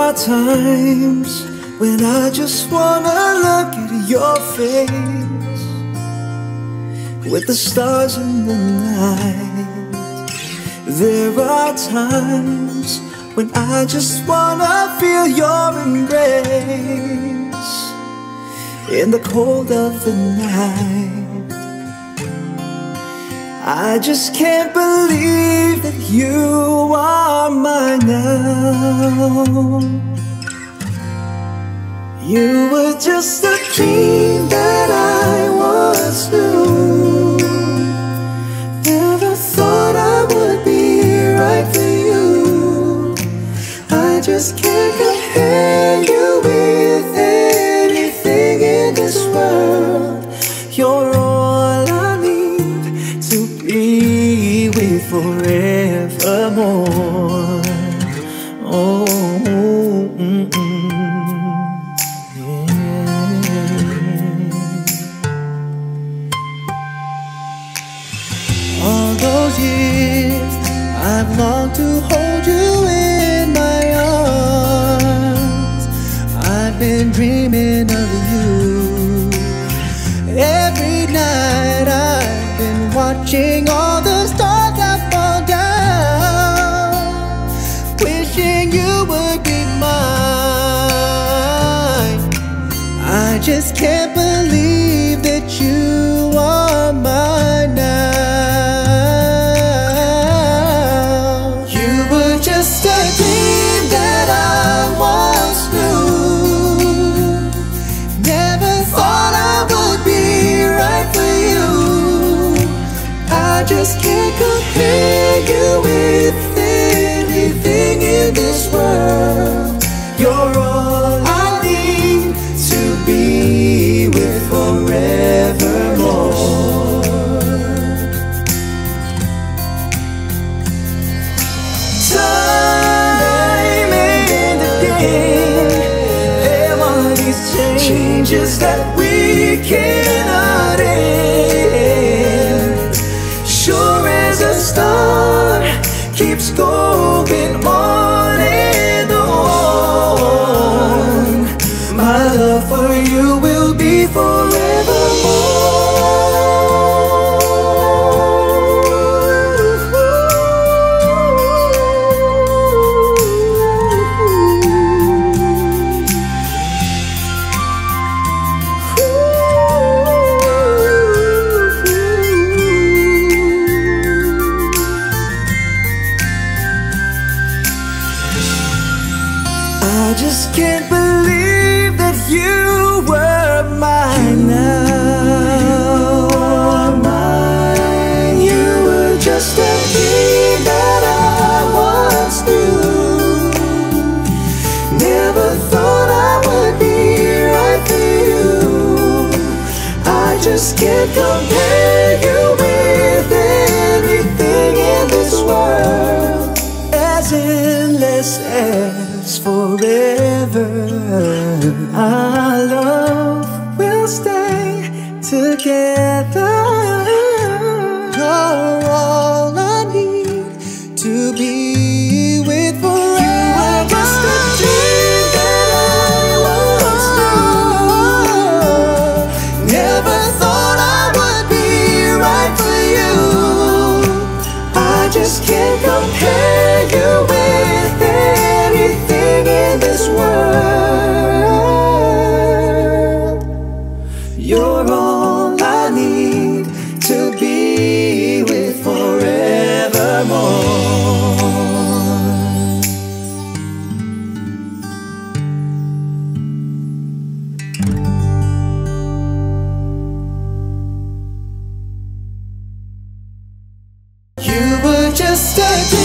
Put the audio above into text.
are times when I just wanna look at your face with the stars in the night. There are times when I just wanna feel your embrace in the cold of the night. I just can't believe that you are mine now. You were just a dream that I once knew. Never thought I would be right for you. I just can't compare you with anything in this world. You're all I need to be with forevermore. Oh, all those years I've longed to hold you in my arms. I've been dreaming of you. Every night I've been watching all the stars that fall down, wishing you would be mine. I just can't believe that you are mine now. You were just a dream that I once knew. Never thought I would be right for you. I just can't compare you with anything in this world. You're all I need to be with forevermore. Time and again, there are these changes that we cannot end. Sure as a star keeps going on and on, my love for you will be forevermore. I just can't believe that you were mine now. You are mine. You were just a dream that I once knew. Never thought I would be right for you. I just can't compare you with anything in this world. As endless as forever, our love will stay together. You're all I need to be with forever. You were just a dream that I once knew. Never thought I would be right for you. I just can't compare you with anything in this world. You're all I need to be with forevermore. You were just a